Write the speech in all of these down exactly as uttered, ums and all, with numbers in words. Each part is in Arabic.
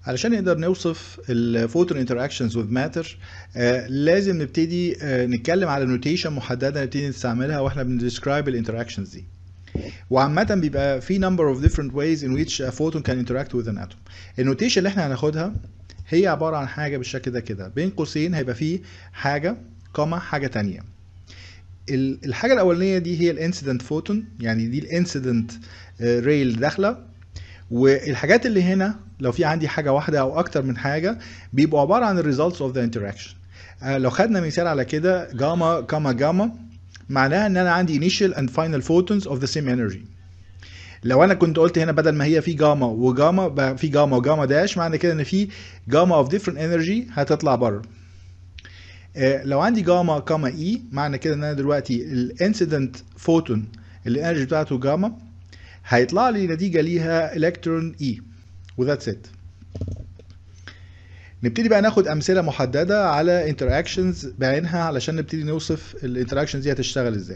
علشان نقدر نوصف الفوتون انتراكشنز with ماتر لازم نبتدي آه، نتكلم على نوتيشن محدده نبتدي نستعملها واحنا بندسكرايب الانتراكشنز دي. وعامه بيبقى في number of different ways in which a photon can interact with an atom. النوتيشن اللي احنا هناخدها هي عباره عن حاجه بالشكل ده كده، بين قوسين هيبقى فيه حاجه كوما حاجه تانية. ال- الحاجه الاولانيه دي هي الانسيدنت فوتون، يعني دي الانسيدنت راي اللي داخله. والحاجات اللي هنا لو في عندي حاجه واحده او اكتر من حاجه بيبقوا عباره عن الريزلتس اوف ذا انتراكشن. لو خدنا مثال على كده جاما كاما جاما، معناها ان انا عندي initial and final photons of the same energy. لو انا كنت قلت هنا بدل ما هي في جاما وجاما بقى في جاما وجاما داش، معنى كده ان في جاما of different energy هتطلع بره. آه، لو عندي جاما كاما اي، معنى كده ان انا دلوقتي الانسيدنت فوتون اللي الانرجي بتاعته جاما هيطلع لي نتيجه ليها الكترون اي، وذاتس ات. نبتدي بقى ناخد امثله محدده على انتراكشنز بعينها علشان نبتدي نوصف الانتراكشنز دي هتشتغل ازاي.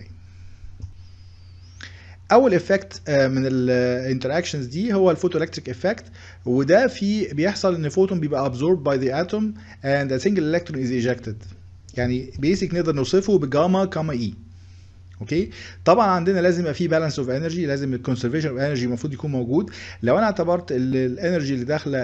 اول افكت من الانتراكشنز دي هو الفوتو الكتريك افكت، وده في بيحصل ان فوتون بيبقى absorbed by the atom and a single electron is ejected. يعني بيسك نقدر نوصفه بجاما كاما اي. اوكي، طبعا عندنا لازم يبقى في بالانس اوف انرجي، لازم الكونسرفيشن اوف انرجي المفروض يكون موجود. لو انا اعتبرت الانرجي اللي داخله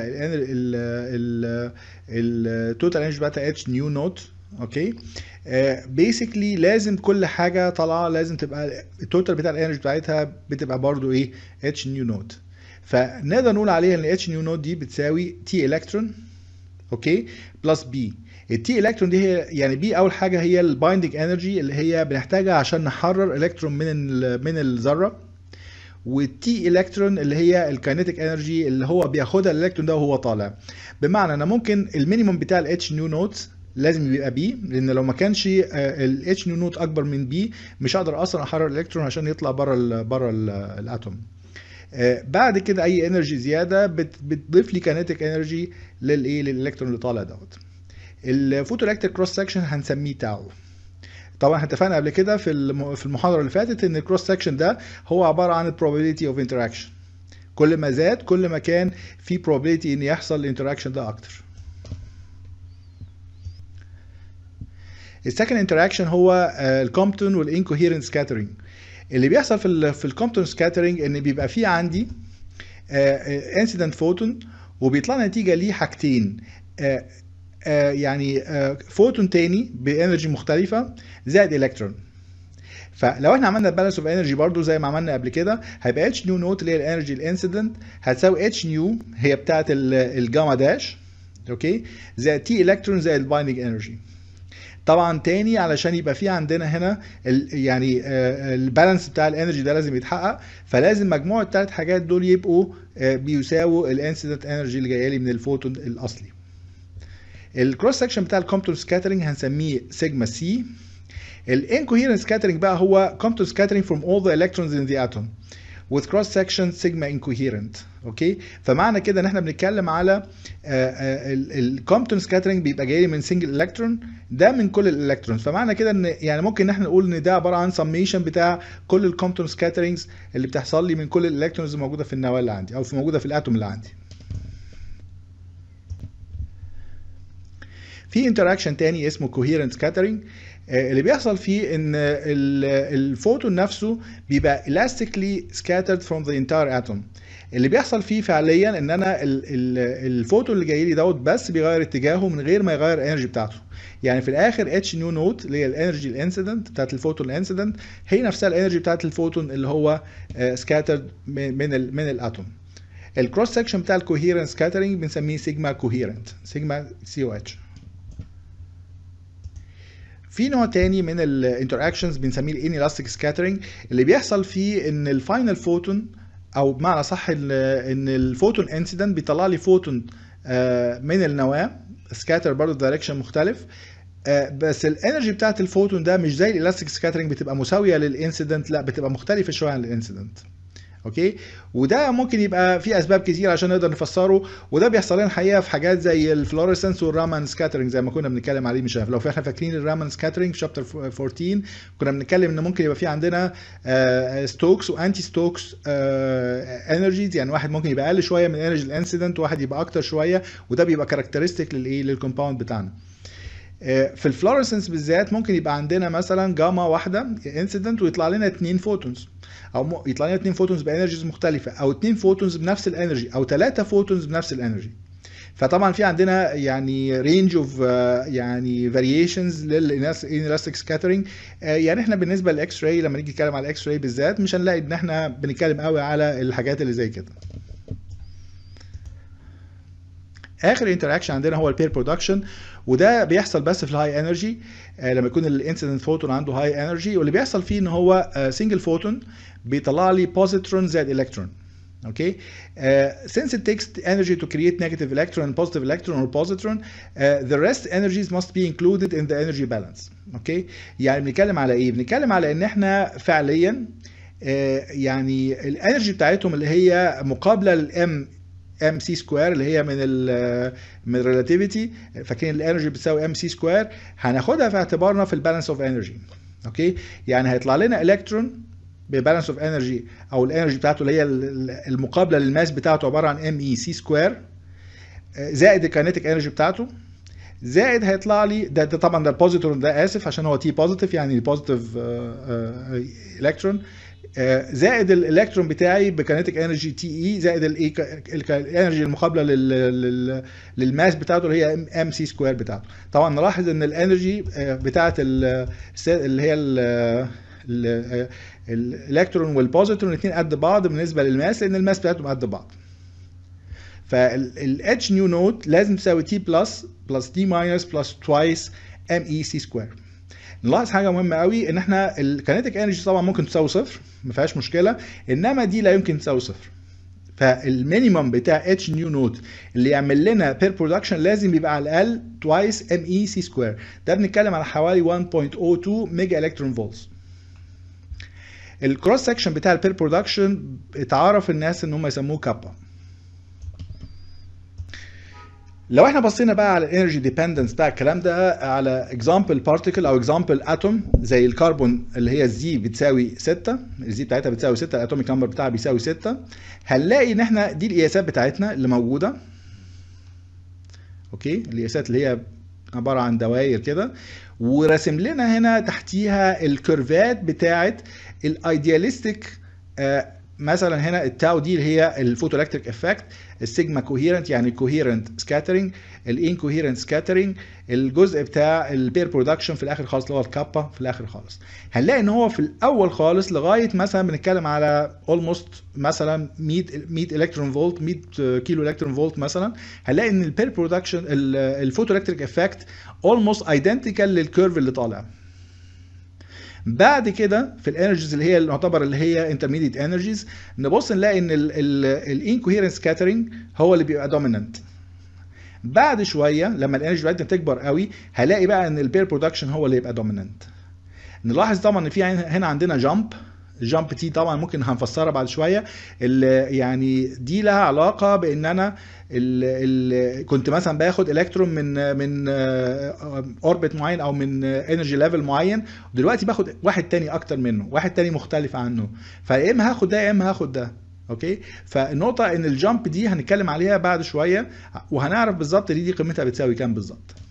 التوتال انرجي بتاعتها اتش نيو نوت، اوكي، بيسكلي لازم كل حاجه طالعه لازم تبقى التوتال بتاع الانرجي بتاعتها بتبقى برضو ايه اتش نيو نوت. فنقدر نقول عليها ان اتش نيو نوت دي بتساوي تي الكترون، اوكي، بلس بي. التي الكترون دي هي يعني بي اول حاجه هي البايندنج انرجي اللي هي بنحتاجها عشان نحرر الكترون من من الذره، والتي الكترون اللي هي الكاينيتيك انرجي اللي هو بياخدها الالكترون ده وهو طالع. بمعنى انا ممكن المينيمم بتاع الاتش نيو نوت لازم يبقى بي، لان لو ما كانش الاتش نيو نوت اكبر من بي مش هقدر اصلا احرر الالكترون عشان يطلع بره ال بره الاتوم. آه، بعد كده اي انرجي زياده بت- بتضيف لي كاينيتيك انرجي للايه للالكترون اللي طالع دوت. الفوتو الكتريك كروس سكشن هنسميه تاو. طبعا احنا اتفقنا قبل كده في الم- في المحاضره اللي فاتت ان الكروس سكشن ده هو عباره عن probability اوف انتراكشن. كل ما زاد كل ما كان في probability ان يحصل الانتراكشن ده اكتر. السكند انتراكشن هو الكومبتون والانكوهيرنت سكاترينج. اللي بيحصل في ال في الكومبتون سكاترينج ان بيبقى في عندي انسيدنت فوتون وبيطلع نتيجه ليه حاجتين، آه، آه، يعني آه، فوتون تاني بانرجي مختلفه زائد الكترون. فلو احنا عملنا بالانس اوف انرجي برضو زي ما عملنا قبل كده هيبقى اتش نيو نوت اللي هي الانرجي الانسيدنت هتساوي اتش نيو هي بتاعه الجاما داش، اوكي، زائد تي الكترون زائد البايندنج انرجي. طبعا تاني علشان يبقى في عندنا هنا ال يعني البالانس بتاع الانرجي ده لازم يتحقق، فلازم مجموع الثلاث حاجات دول يبقوا آه، بيساووا الانسيدنت انرجي اللي جايه لي من الفوتون الاصلي. الكروس سكشن بتاع الكومبتون سكاترينج هنسميه سيجما سي. الانكوهيرنت سكاترينج بقى هو كومبتون سكاترينج from all the electrons in the atom with cross section sigma incoherent. اوكي، فمعنى كده ان احنا بنتكلم على الكومبتون سكاترينج بيبقى جاي لي من سنجل الكترون ده من كل الالكترونز. فمعنى كده ان يعني ممكن ان احنا نقول ان ده عباره عن سميشن بتاع كل الكومبتون سكاترينجز اللي بتحصل لي من كل الالكترونز الموجوده في النواه اللي عندي او في موجوده في الاتوم اللي عندي. في انتراكشن تاني اسمه coherent scattering، آه، اللي بيحصل فيه ان ال- الفوتون نفسه بيبقى elastically scattered from the entire atom. اللي بيحصل فيه فعليا ان انا ال- ال- الفوتون اللي جاي لي دوت بس بيغير اتجاهه من غير ما يغير الانرجي بتاعته. يعني في الاخر اتش نيو نوت اللي هي الانرجي الانسيدنت بتاعت الفوتون الانسيدنت هي نفسها الانرجي بتاعت الفوتون اللي هو سكاترد من ال من الاتوم. الكروس سكشن بتاع الكوهيرنت سكاترينج بنسميه سيجما كوهيرنت، سيجما سي او اتش. في نوع تاني من الانتراكشنز بنسميه الانيلاستيك سكاترينج، اللي بيحصل فيه ان الفاينل فوتون او بمعنى صح ان ان الفوتون انسيدنت بيطلع لي فوتون آه، من النواه سكاتر برضه دايركشن مختلف، آه، بس الانرجي بتاعت الفوتون ده مش زي الالاستيك سكاترينج بتبقى مساويه للانسيدنت، لا بتبقى مختلفه شويه عن الانسيدنت. اوكي. وده ممكن يبقى في اسباب كتير عشان نقدر نفسره، وده بيحصل لنا الحقيقه في حاجات زي الفلوريسنس والرامان سكاترنج زي ما كنا بنتكلم عليه. مش عارف لو احنا فاكرين الرامان سكاترنج في شابتر أربعتاشر كنا بنتكلم ان ممكن يبقى في عندنا ستوكس وانتي ستوكس انرجيز، يعني واحد ممكن يبقى اقل شويه من انرجي الانسيدنت وواحد يبقى اكتر شويه، وده بيبقى كاركترستيك للايه للكومباوند بتاعنا. في الفلوريسنس بالذات ممكن يبقى عندنا مثلا جاما واحده انسيدنت ويطلع لنا اثنين فوتونز، او يطلع لنا اثنين فوتونز بانرجيز مختلفه، او اثنين فوتونز بنفس الانرجي، او ثلاثه فوتونز بنفس الانرجي. فطبعا في عندنا يعني رينج اوف يعني فاريشنز للانلاستيك سكاترينج. يعني احنا بالنسبه للاكس راي لما نيجي نتكلم على الاكس راي بالذات مش هنلاقي ان احنا بنتكلم قوي على الحاجات اللي زي كده. اخر انتراكشن عندنا هو البير برودكشن، وده بيحصل بس في الهاي انرجي لما يكون الانسيدنت فوتون عنده هاي انرجي، واللي بيحصل فيه ان هو سنجل فوتون بيطلع لي بوزيترون زائد الكترون. Okay, uh, since it takes energy to create negative electron and positive electron or positron, uh, the rest energies must be included in the energy balance. Okay, يعني بنتكلم على ايه؟ بنتكلم على ان احنا فعليا uh, يعني الانرجي بتاعتهم اللي هي مقابله للام ام سي سكوير اللي هي من ال من الريلاتيفيتي، فاكرين الانرجي بتساوي ام سي سكوير، هناخدها في اعتبارنا في البالانس اوف انرجي. اوكي، يعني هيطلع لنا الكترون ببالانس اوف انرجي او الانرجي بتاعته اللي هي المقابله للماس بتاعته عباره عن ام اي سي سكوير زائد الكاينيتيك انرجي بتاعته، زائد هيطلع لي ده, ده طبعا ده البوزيترون ده اسف عشان هو تي بوزيتيف يعني البوزيتيف الكترون، زائد الالكترون بتاعي بكاينيتيك انرجي تي اي زائد الانرجي المقابله لل للماس بتاعته اللي هي ام سي سكوير بتاعته. طبعا نلاحظ ان الانرجي بتاعه اللي هي الالكترون والبوزيترون الاثنين قد بعض بالنسبه للماس لان الماس بتاعتهم قد بعض. فالاتش نيو نوت لازم تساوي تي بلس بلس تي ماينس بلس توايس ام اي سي سكوير. نلاحظ حاجه مهمه قوي ان احنا الكينيتيك انرجي طبعا ممكن تساوي صفر ما فيهاش مشكله، انما دي لا يمكن تساوي صفر. فالمينيمم بتاع اتش نيو نوت اللي يعمل لنا بير برودكشن لازم يبقى على الاقل توايس ام اي سي سكوير، ده بنتكلم على حوالي واحد فاصلة صفر اتنين ميجا الكترون فولتس. الكروس سكشن بتاع البير برودكشن اتعرف الناس ان هم يسموه كابا. لو احنا بصينا بقى على الانرجي ديبندنس بتاع الكلام ده على اكزامبل بارتيكل او اكزامبل اتوم زي الكربون اللي هي الزي بتساوي ستة، الزي بتاعتها بتساوي ستة، الاتوميك نمبر بتاعها بيساوي ستة، هنلاقي ان احنا دي القياسات بتاعتنا اللي موجوده. اوكي، القياسات اللي هي عباره عن دواير كده، وراسم لنا هنا تحتيها الكيرفات بتاعت الايدياليستيك. آه مثلا هنا التاو دي اللي هي الفوتو الكتريك افكت، السيجما كوهيرنت يعني كوهيرنت سكاترينج، الانكوهيرنت سكاترينج، الجزء بتاع البير برودكشن في الاخر خالص اللي هو الكابا في الاخر خالص. هنلاقي ان هو في الاول خالص لغايه مثلا بنتكلم على اولموست مثلا مية مية الكترون فولت، مية كيلو الكترون فولت مثلا، هنلاقي ان البير برودكشن الفوتو الكتريك افكت اولموست ايدنتيكال للكيرف اللي طالع. بعد كده في الانرجيز اللي هي نعتبر اللي هي انترميديت انرجيز، نبص نلاقي ان الانكوهيرنت سكاترينج هو اللي بيبقى دومينانت. بعد شويه لما الانرجي بتاعتنا تكبر قوي هلاقي بقى ان البير برودكشن هو اللي يبقى دومينانت. نلاحظ طبعا ان في هنا عندنا جامب، الجامب دي طبعا ممكن هنفسرها بعد شويه، يعني دي لها علاقه بان انا ال ال كنت مثلا باخد الكترون من من اوربت معين او من انرجي ليفل معين، ودلوقتي باخد واحد تاني اكتر منه، واحد تاني مختلف عنه، فيا اما هاخد ده يا اما هاخد ده. اوكي، فالنقطه ان الجامب دي هنتكلم عليها بعد شويه وهنعرف بالظبط دي, دي قيمتها بتساوي كام بالظبط.